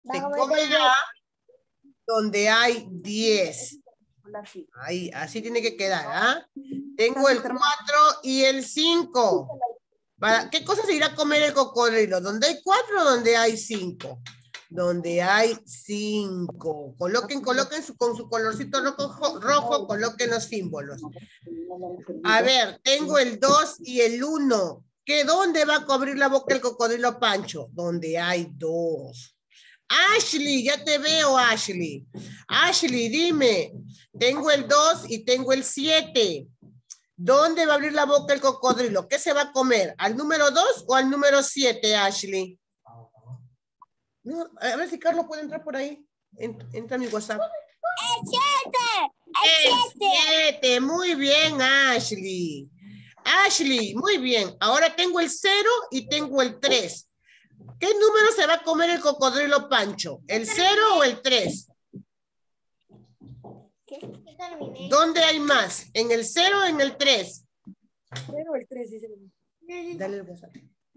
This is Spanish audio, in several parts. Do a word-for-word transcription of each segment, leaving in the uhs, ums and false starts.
Se comerá donde hay diez. Ahí, así tiene que quedar, ¿ah? Tengo el cuatro y el cinco. ¿Para qué cosa se irá a comer el cocodrilo? ¿Donde hay cuatro o donde hay cinco? Donde hay cinco. Coloquen, coloquen su, con su colorcito rojo, rojo, coloquen los símbolos. A ver, tengo el dos y el uno. ¿Qué dónde va a cubrir la boca el cocodrilo Pancho? Donde hay dos. Ashley, ya te veo, Ashley. Ashley, dime. Tengo el dos y tengo el siete. ¿Dónde va a abrir la boca el cocodrilo? ¿Qué se va a comer? ¿Al número dos o al número siete, Ashley? No, a ver si Carlos puede entrar por ahí. Entra a mi WhatsApp. El siete. El siete. siete. Muy bien, Ashley. Ashley, muy bien. Ahora tengo el cero y tengo el tres. ¿Qué número se va a comer el cocodrilo Pancho? ¿El cero o el tres? ¿Dónde hay más? ¿En el cero o en el tres? cero o el tres, dice. Dale el WhatsApp.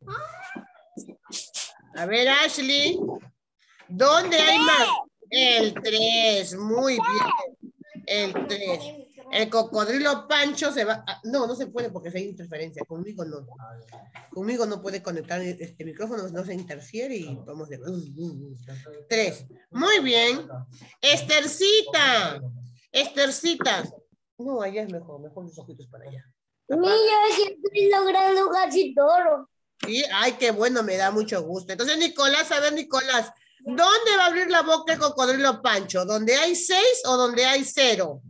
A ver, Ashley. ¿Dónde hay más? El tres. Muy bien. El tres. El cocodrilo Pancho se va... A... No, no se puede porque hay interferencia. Conmigo no. Conmigo no puede conectar este micrófono, no se interfiere y vamos de... Tres. Muy bien. Estercita. Estercita. No, allá es mejor. Mejor los ojitos para allá. Mira, que estoy logrando casi todo. Sí, ay, qué bueno, me da mucho gusto. Entonces, Nicolás, a ver, Nicolás, ¿dónde va a abrir la boca el cocodrilo Pancho? ¿Donde hay seis o donde hay cero?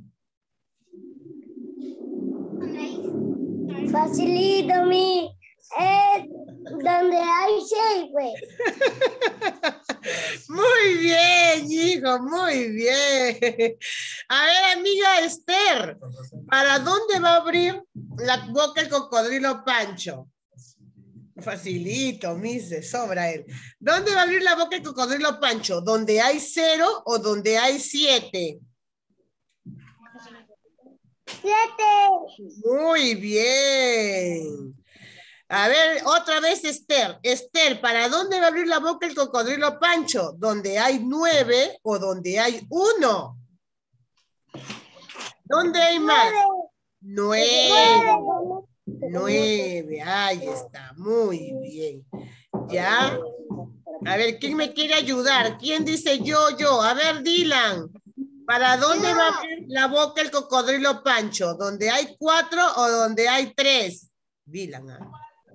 Facilito, mi. Es donde hay seis, pues. Muy bien, hijo, muy bien. A ver, amiga Esther, ¿para dónde va a abrir la boca el cocodrilo Pancho? Facilito, mise, sobra él. ¿Dónde va a abrir la boca el cocodrilo Pancho? ¿Donde hay cero o donde hay siete? Siete. Muy bien. A ver, otra vez Esther. Esther, ¿para dónde va a abrir la boca el cocodrilo Pancho? ¿Donde hay nueve o donde hay uno? ¿Dónde hay más? Nueve. Nueve. Ahí está. Muy bien. ¿Ya? A ver, ¿quién me quiere ayudar? ¿Quién dice yo, yo? A ver, Dylan. ¿Para dónde va a abrir la boca el cocodrilo Pancho? ¿Donde hay cuatro o donde hay tres? Dylan. ¿Ah?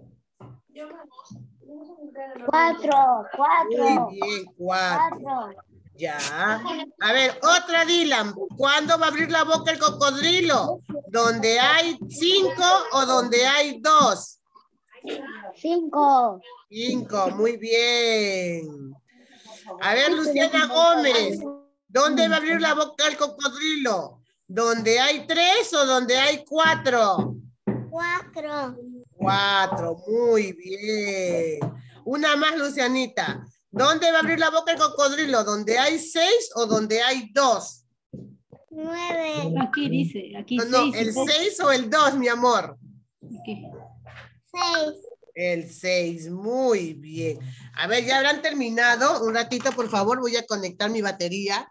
Cuatro, cuatro. Muy bien, cuatro. cuatro. Ya. A ver, otra Dylan. ¿Cuándo va a abrir la boca el cocodrilo? ¿Donde hay cinco o donde hay dos? Cinco. Cinco, muy bien. A ver, Luciana Gómez. ¿Dónde va a abrir la boca el cocodrilo? ¿Donde hay tres o donde hay cuatro? Cuatro. Cuatro, muy bien. Una más, Lucianita. ¿Dónde va a abrir la boca el cocodrilo? ¿Donde hay seis o donde hay dos? Nueve. Aquí dice, aquí No, no, seis. el seis o el dos, mi amor. Aquí. Seis. El seis, muy bien. A ver, ya habrán terminado. Un ratito, por favor, voy a conectar mi batería.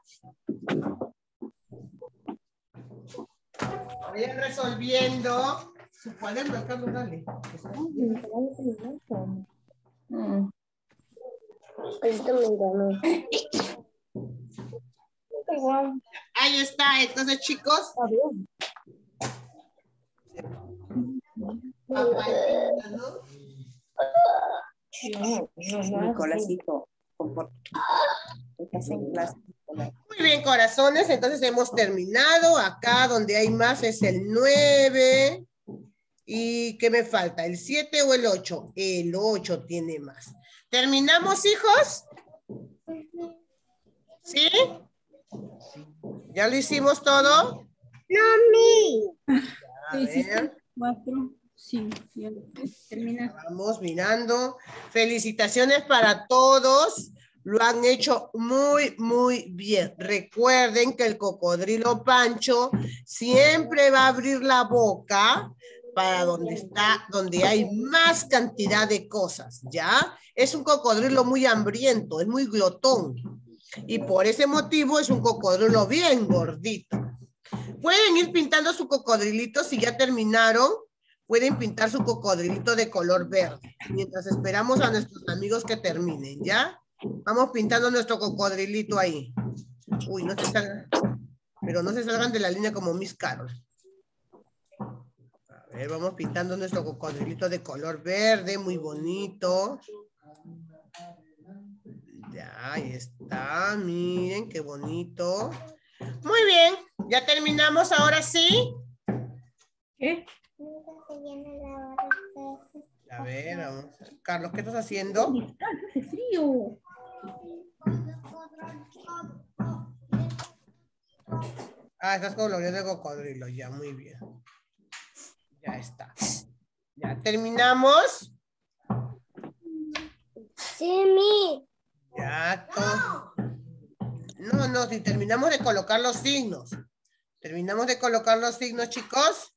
Vayan resolviendo su cuaderno, Carlos, dale. Mm. Ahí está, entonces, chicos. Nicolásito, estás en clase. Muy bien, corazones, entonces hemos terminado. Acá donde hay más es el nueve. ¿Y qué me falta? ¿El siete o el ocho? El ocho tiene más. ¿Terminamos, hijos? ¿Sí? ¿Ya lo hicimos todo? No, mi. A ver. Cuatro, cinco. Ya termina. Vamos mirando. Felicitaciones para todos. Lo han hecho muy, muy bien. Recuerden que el cocodrilo Pancho siempre va a abrir la boca para donde está, donde hay más cantidad de cosas, ¿ya? Es un cocodrilo muy hambriento, es muy glotón. Y por ese motivo es un cocodrilo bien gordito. Pueden ir pintando su cocodrilito si ya terminaron. Pueden pintar su cocodrilito de color verde. Mientras esperamos a nuestros amigos que terminen, ¿ya? Vamos pintando nuestro cocodrilito ahí. Uy, no se salgan. Pero no se salgan de la línea como Miss Carol. A ver, vamos pintando nuestro cocodrilito de color verde, muy bonito. Ya, ahí está. Miren, qué bonito. Muy bien, ya terminamos ahora sí. ¿Qué? A ver, vamos. Carlos, ¿qué estás haciendo? Hace frío. Ah, estás coloreando el cocodrilo, ya, muy bien. Ya está. Ya terminamos. Sí, mi. Ya, todo. No, no, si terminamos de colocar los signos. Terminamos de colocar los signos, chicos.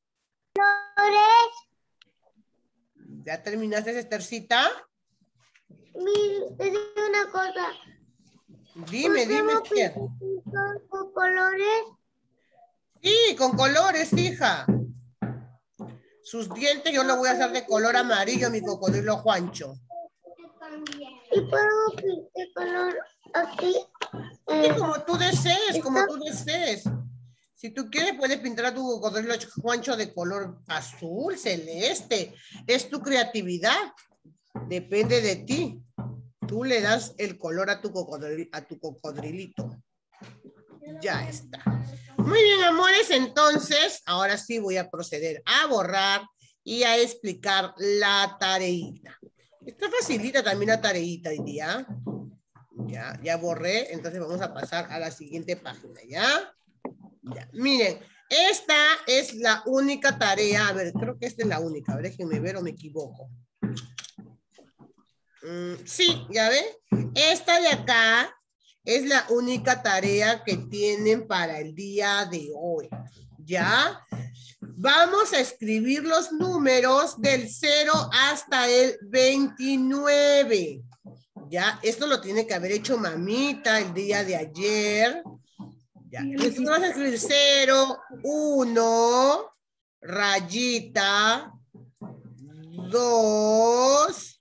¿Ya terminaste, Estercita? Mi, te digo una cosa. Dime, dime, Esther. ¿Con colores? Sí, con colores, hija. Sus dientes yo lo voy a hacer de color amarillo, mi cocodrilo Juancho. ¿Y puedo pintar color aquí? Sí, como tú desees, como tú desees. Si tú quieres, puedes pintar a tu cocodrilo Juancho de color azul, celeste. Es tu creatividad. Depende de ti. Tú le das el color a tu, cocodril, a tu cocodrilito. Ya está. Muy bien, amores. Entonces, ahora sí voy a proceder a borrar y a explicar la tareita. Está facilita también la tareita hoy día. Ya, ya borré. Entonces vamos a pasar a la siguiente página, ¿ya? Ya. Miren, esta es la única tarea. A ver, creo que esta es la única. A ver, déjenme ver o me equivoco. Mm, sí, ya ven. Esta de acá es la única tarea que tienen para el día de hoy. ¿Ya? Vamos a escribir los números del cero hasta el veintinueve. ¿Ya? Esto lo tiene que haber hecho mamita el día de ayer. Ya. Entonces vamos a escribir cero, uno, rayita, dos,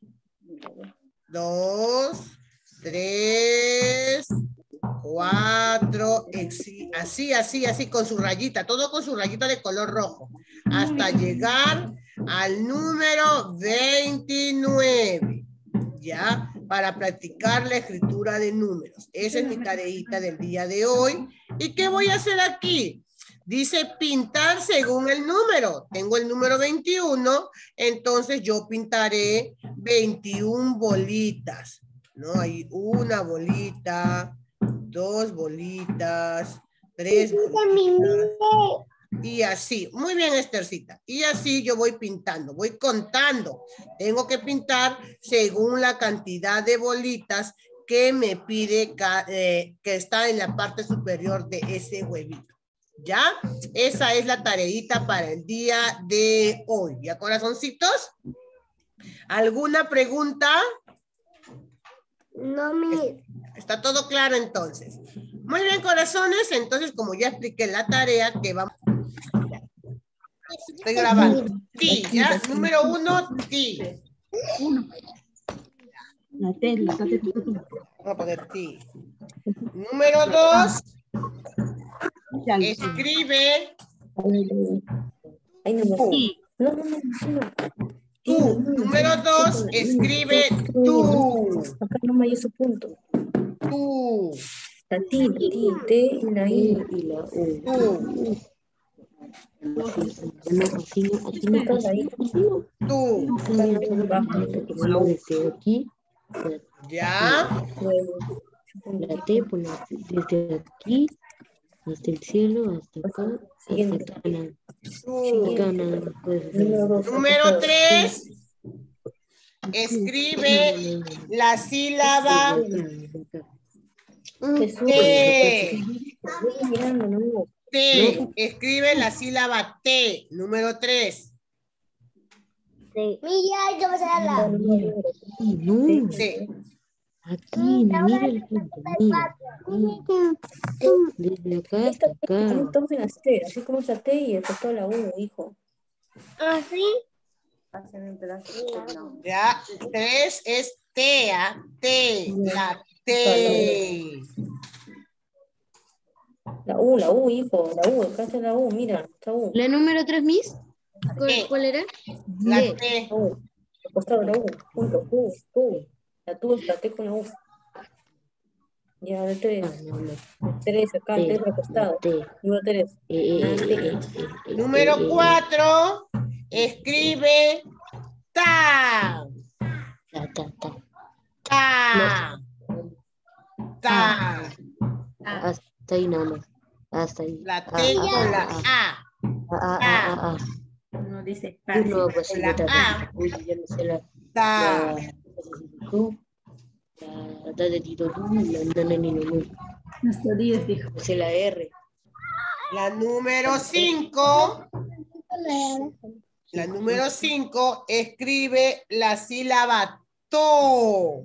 dos, tres, cuatro, así, así, así, con su rayita, todo con su rayita de color rojo, hasta llegar al número veintinueve, ¿ya? Para practicar la escritura de números. Esa es mi tareita del día de hoy. ¿Y qué voy a hacer aquí? Dice pintar según el número. Tengo el número veintiuno, entonces yo pintaré veintiuna bolitas. ¿No? Hay una bolita, dos bolitas, tres bolitas. Y así. Muy bien, Estercita. Y así yo voy pintando, voy contando. Tengo que pintar según la cantidad de bolitas que me pide eh, que está en la parte superior de ese huevito. ¿Ya? Esa es la tareita para el día de hoy. ¿Ya, corazoncitos? ¿Alguna pregunta? No, mi. Está todo claro entonces. Muy bien, corazones. Entonces, como ya expliqué la tarea que vamos... Estoy grabando. Ti, ¿ya? Número uno, ti. Uno. La T, la T. Vamos a poner ti. Número dos, escribe Sí. tú. Número dos, escribe tú. Acá no me hay ese punto. Tú. La T, T, T y la I y la U. Tú. Aquí no, aquí no está la I. Tú. Desde aquí. ¿Ya? La T, pues la, desde aquí hasta el cielo, hasta acá, hasta acá nada. Acá nada puedes hacer. Número tres, escribe la sílaba T. T. Escribe la sílaba T. Número tres. Mira, ¿qué vas a hablar? No. T. Aquí, mira el punto, mira. Desde acá hasta acá. Estamos en las T, así como esa T y el costado la U, hijo. ¿Así? Hacen un pedazo. No. Ya, tres es T, ¿ah? T, la T. La U, la U, hijo, la U, acá está la U, mira, esta U. La número tres, Miss. ¿Cuál, T. cuál era? La T. T. La U, al costado la U, punto, U, U. La T es la T con la U. Ya, de Ah, tres. no, no. Tres, acá, T, tres al costado. T. Número tres. Eh, eh, Ah, eh, T. eh, eh, eh, Número eh, eh, cuatro, escribe ta. Ta, ta, ta. Ta. Ta. Hasta ahí nada más. Hasta ahí. La Ah, T ah, con la ah, A. ah, ah, ah, ah, ah. No dice Uy, no, fácil. pues sí, Con la ta, ta, A. ta. Uy, yo no sé la. Ta. La. La. Ta de Tito, la. Na, na, ni, no, no. Nuestro diez dijo. No sé la R. La número cinco. La número cinco escribe la sílaba to.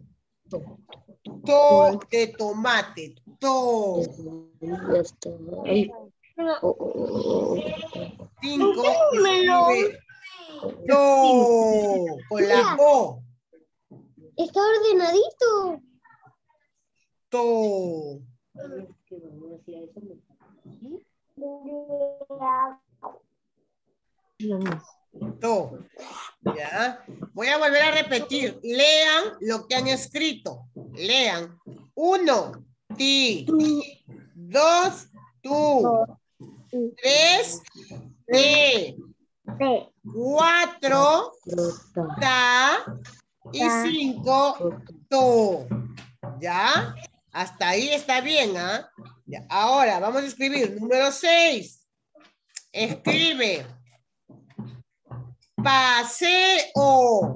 To de tomate. To. Ya está. Ahí. Oh, oh, oh, oh, oh. Cinco escribe to. Con la O. Está ordenadito. To. To. ¿Ya? Voy a volver a repetir. Lean lo que han escrito. Lean. Uno, ti. Dos, tú. Tres, te. T. Cuatro, Trota, ta. Y cinco, to. ¿Ya? Hasta ahí está bien, ¿ah? Ya. Ahora vamos a escribir. Número seis. Escribe. Paseo.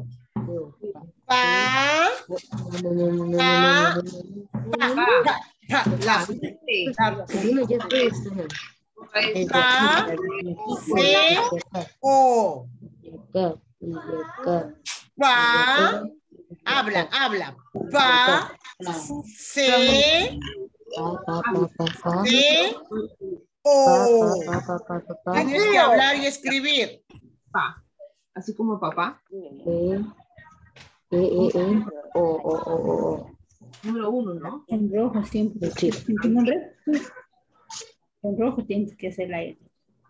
Pa. no, no, no, no, Pa. no, no, no. Pa. Pa. Pa. La. La. Dime, ya estoy estando. Desde Pa. aquí, Se. O. desde acá, desde acá, Pa. Habla, habla. Pa. Se. pa, pa, pa, pa, pa, Se. pa, O. pa, pa, pa, pa, pa, Tienes que hablar y escribir. Pa. Así como papá. e, e, e, e, o, o, o, o, o. Número uno, ¿no? En rojo siempre. Sí. ¿En tu nombre? En rojo tienes que hacer la E.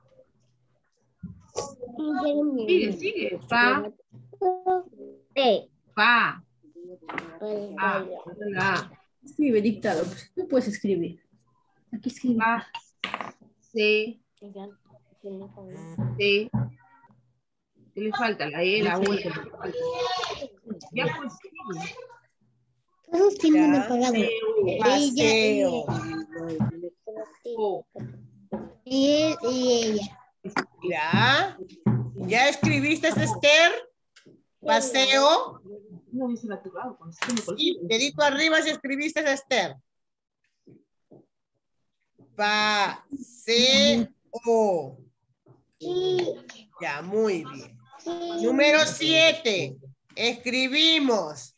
Sigue, sigue. Pa, T. pa. A. La A. Escribe dictado. Pues, tú puedes escribir. Aquí escribe. Pa. C. T. ¿Qué le falta? La E, la U. la que le falta. Ya pues. Todos tienen Ya. apagado. Paseo. O. Y él y ella. ¿Ya? ¿Ya escribiste, Esther? Paseo. No dice naturado. Cuando se tiene Y cualquier. dedito arriba si escribiste, Esther. Paseo. Sí. Ya, muy bien. Número siete. Escribimos.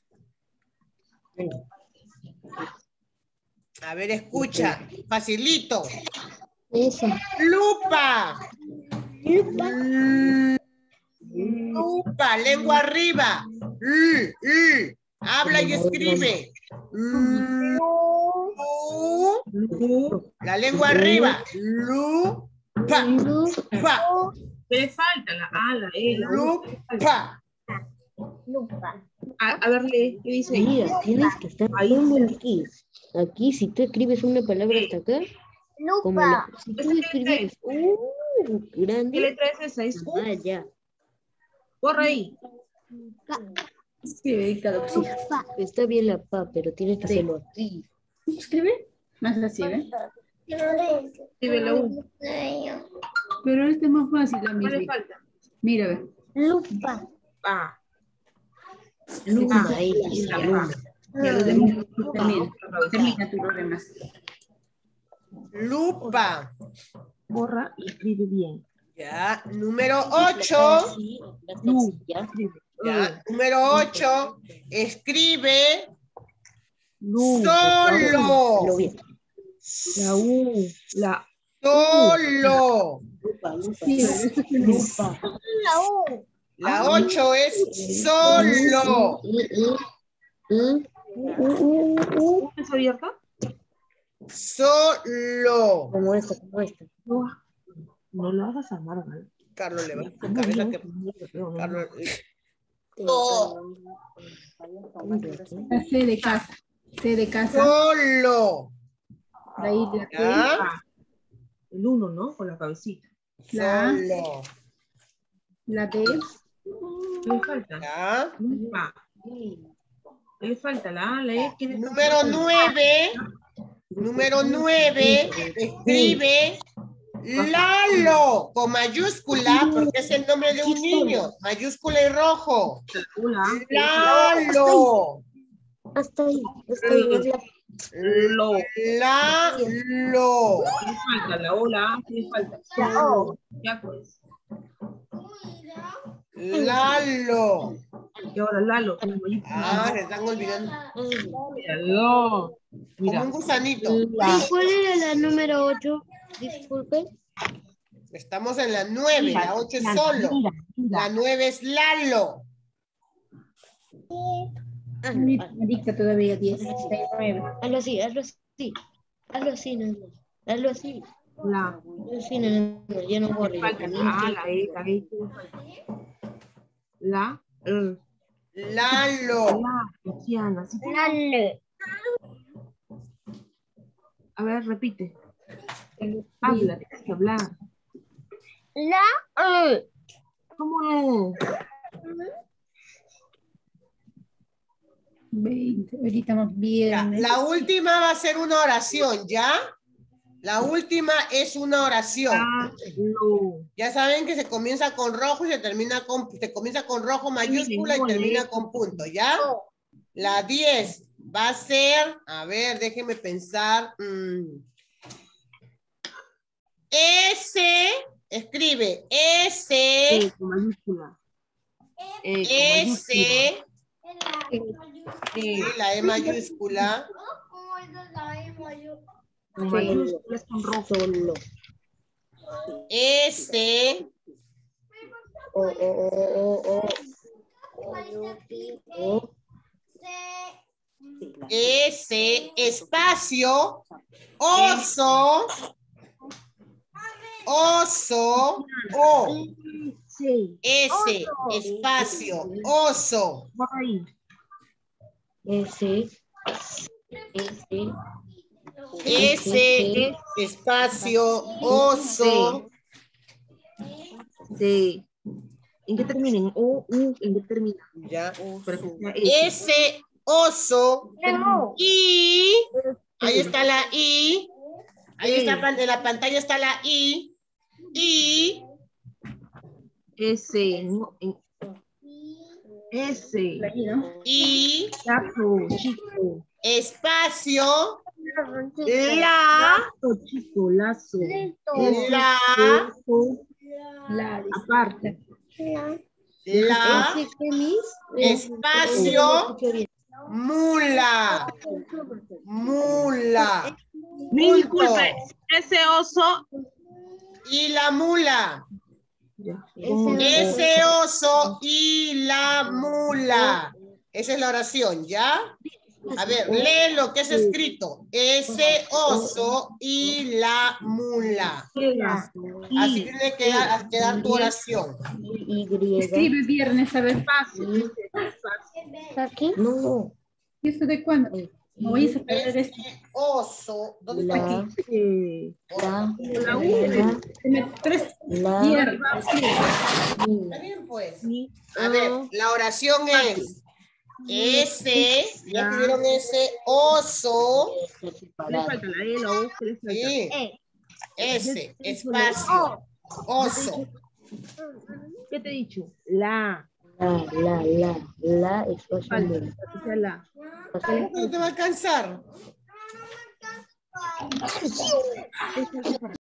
A ver, escucha. Facilito. Esa. Lupa. Lupa. Lupa. Lengua arriba. L, L. Habla y escribe. Lu. La lengua arriba. Lupa. Pa. ¿Qué le falta? La A, la E, la U. Lupa. Lupa. A, a ver, lee. ¿Qué dice? Mira, tienes que estar Ahí como está. aquí. Aquí, si tú escribes una palabra hasta acá, como la, Lupa. si tú escribes uh, ¿Qué grande, letra es esa? ¿Es U? ah, ya. Borra ahí. Escribe dictado. Pues, sí. Lupa. Está bien la pa, pero tienes que hacerlo aquí. Escribe. Más así, ¿ves? Escribe la U. Pero este es más fácil la ¿Qué le misma. falta? Mira, ve. Lupa. A. Luma, Ah, ahí, y la luma. Ya los demás. Termina. Termina tus demás. Lupa. Borra y escribe bien. Ya. Número ocho. Sí, la U. taxilla. Ya. Número ocho. Escribe Lu. Solo. Lo bien. La U. La Solo. Sí, eso es lupa. La U. La ocho es solo. Y, y, y, U es abierta. Solo. como esta, como esta. No, no lo hagas a mal. Carlos le va a tu cabeza que... Carlos... La C de casa. C de casa. Solo. Ahí la T. ¿Ya? El uno, ¿no? Con la cabecita. La A. Solo. La D. ¿Qué le falta? ¿Ya? Lupa. ¿Qué le falta? La A, la E. ¿Qué le Número nueve. Número nueve. Escribe Lalo con mayúscula porque es el nombre de un niño. Mayúscula y rojo. Hola. Lalo. Hasta ahí, hasta ahí. Es la Lo. Lalo. ¿Qué le falta? La O, la A. ¿Qué le falta? La O. Ya pues. Lalo. Y ahora Lalo. Con la mayúscula. Ah, se están olvidando. Míralo. Como Mira. un gusanito. ¿Cuál era la número ocho? Disculpe. Estamos en la nueve. La ocho es solo. La nueve es Lalo. Ah, Me no, ah, dicta todavía diez. nueve. hazlo así, hazlo así. Hazlo así, no, no. Hazlo así. La. Hazlo así, no, no, no, ya no borre. Le falta la A, la E, la E. ¿Qué le falta? La. R. Lalo. La. Luciana. ¿Sí? La L. A ver, repite. Habla, tienes que hablar. La L. ¿Cómo no? veinte. Ahorita estamos Ya, viernes. la última va a ser una oración, ¿ya? La última es una oración. La. Lo. Ya saben que se comienza con rojo y se termina con, se comienza con rojo mayúscula y termina con punto, ¿ya? La diez va a ser, a ver, déjenme pensar. mm, S, escribe S, E con mayúscula. E con S, mayúscula. sí, la E mayúscula, Con mayúsculas con rojo. Solo. S, O, o, o, o, o, o. S, espacio, oso, oso, O, Sí. S, espacio, oso, Por ahí. S, S, S, espacio, oso, Sí. ¿En qué termina? En O, U, ¿en qué termina? ya, Para que sea S. S, oso, I, ahí está la I, ahí está, pan- en la pantalla está la I, I, S. No, en... S. La I, ¿no? I, Gato, chico. espacio, la, Gato, chico, lazo. la, Eso, La. aparte. la, S, ¿qué, Miss? espacio, mula, mula, Mi punto. disculpe, ese oso. Y la mula. Ya. Ese oso y la mula. Esa es la oración, ¿ya? A ver, lee lo que es escrito. Ese oso y la mula. Así tiene que quedar, quedar tu oración. Y. Escribe viernes, a ver. Fácil. ¿Aquí? No. ¿Y esto de cuándo? No voy a sacar esto. Ese oso. ¿Dónde está La, aquí? Eh, la, la U. la, Tiene tres la, viernes. Está bien, pues. Mi, A ver, la oración es ese, ya Ya. escribieron ese oso, ¿qué le falta? La E, la U, ¿qué le falta? sí, ese, espacio, oso. ¿Qué te he dicho? La. la, la, la, la, espacio, Falta. mula. O sea, la. ¿Cómo que no te va a alcanzar?